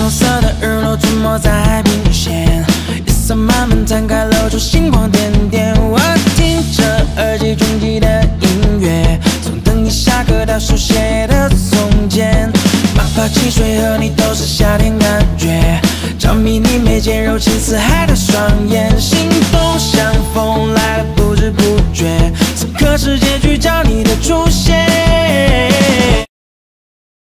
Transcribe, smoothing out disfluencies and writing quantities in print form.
红色的日落吞没在海平线，夜色慢慢摊开，露出星光点点。我听着耳机中记的音乐，从等你下课到书写的从前，马爬汽水和你都是夏天感觉，着迷你眉间柔情似海的双眼。